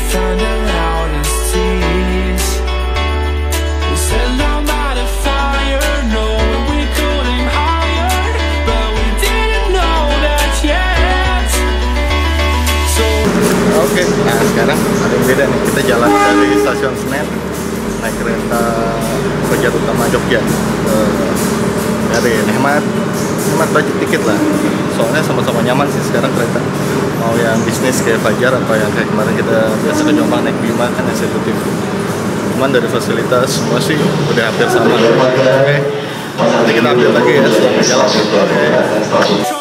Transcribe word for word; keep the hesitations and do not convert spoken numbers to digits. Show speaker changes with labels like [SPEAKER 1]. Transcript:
[SPEAKER 1] find the loudest tears. We set our mind on fire, knowing we couldn't higher, but we didn't know that yet. So
[SPEAKER 2] Oke, nah sekarang ada yang beda nih. Kita jalan dari stasiun Senen naik kereta Fajar Utama Jogja. Uh, dari hemat hemat budget tiket lah. Soalnya sama-sama nyaman sih sekarang kereta. Mau yang bisnis kayak Fajar atau yang kayak kemarin kita biasa ke Jombang naik Bima kan eksekutif. Cuman dari fasilitas semua sih udah hampir sama. Oke, nanti kita ambil lagi ya setelah jalan. Oke.